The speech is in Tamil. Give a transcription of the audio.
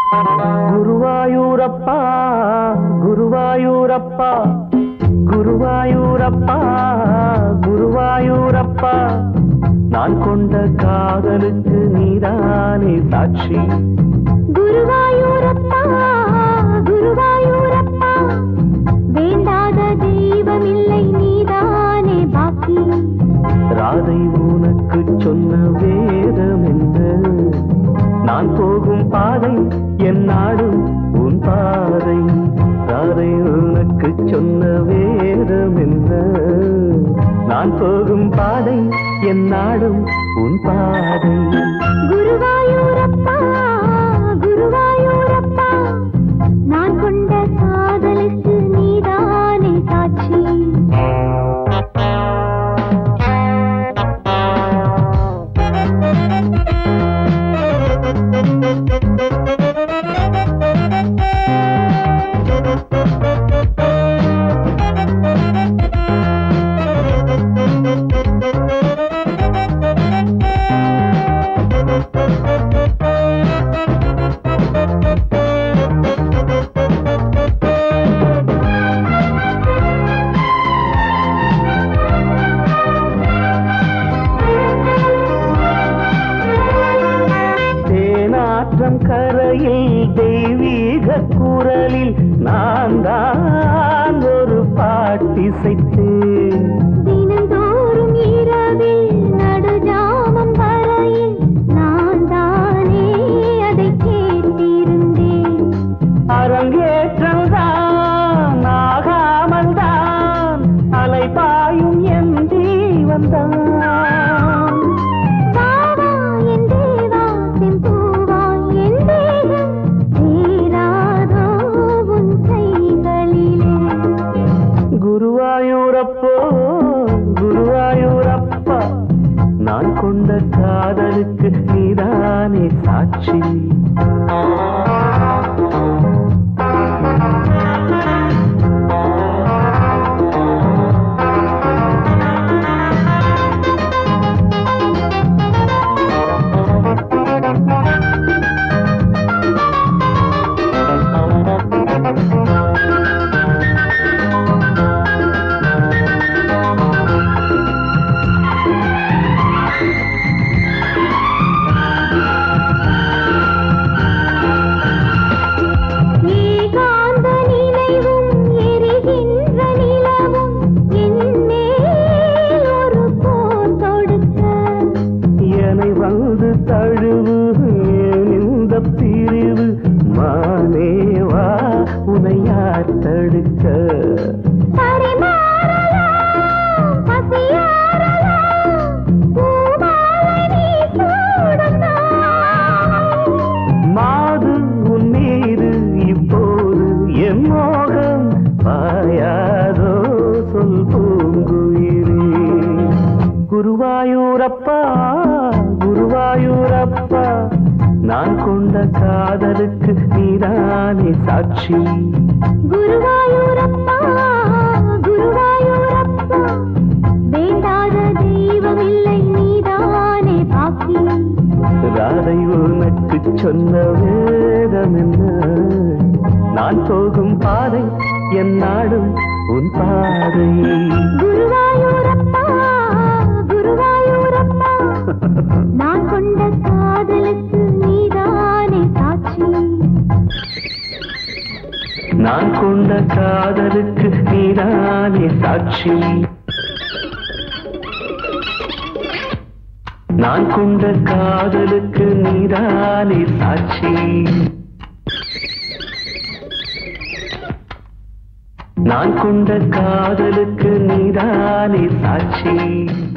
குருவாயூரப்பா குருவாயூரப்பா குருவாயூரப்பா குருவாயூரப்பா நான் கொண்ட காதலுக்கு நீதானே சாட்சி குருவாயூரப்பா குருவாயூரப்பா வேண்டாத தெய்வமில்லை நீதானே பாக்கி ராதை உனக்கு சொன்ன வேதம் என்ன நான் போகும் பாதை என் நாடும் உன் பாதை ராதை உனக்கு சொன்ன வேதம் என்ன நான் போகும் பாதை என் நாடும் உன் பாதை குருவாயூரப்பா குருவாயூரப்பா நான் கொண்ட காதலுக்கு நீதானே சாட்சி கரையில் தெய்வீக குரலில் நான் தான் ஒரு பாட்டிசைத்தேன் தினந்தோறும் இரவில் நடுஜாமம் வரையில் நான் தானே அதை கேட்டிருந்தேன் அரங்கேற்றம்தான் ஆகாமல் தான் அலைபாயும் என் ஜீவன்தான் குருவாயூரப்போ குருவாயூரப்பா நான் கொண்ட காதலுக்கு நீதானே சாட்சி வந்து தழுவு இந்த பிரிவு மானேவா உனை யார் தடுக்க மாது உன் மீது இப்போது என் மோகம் பாயாதோ சொல் பூங்குயிரே குருவாயூரப்பா குருவாயூரப்பா நான் கொண்ட காதலுக்கு நீதானே சாட்சி குருவாயூரப்பா குருவாயூரப்பா வேண்டாத தெய்வமில்லை நீதானே பாக்கி ராதை உனக்கு சொன்ன வேதம் என்ன நான் போகும் பாதை என் நாடும் உன் பாதை குருவாயூரப்பா குருவாயூரப்பா நான் கொண்ட காதலுக்கு நீதானே சாட்சி நான் கொண்ட காதலுக்கு நீதானே சாட்சி நான் கொண்ட காதலுக்கு நீதானே சாட்சி நான் கொண்ட காதலுக்கு நீதானே சாட்சி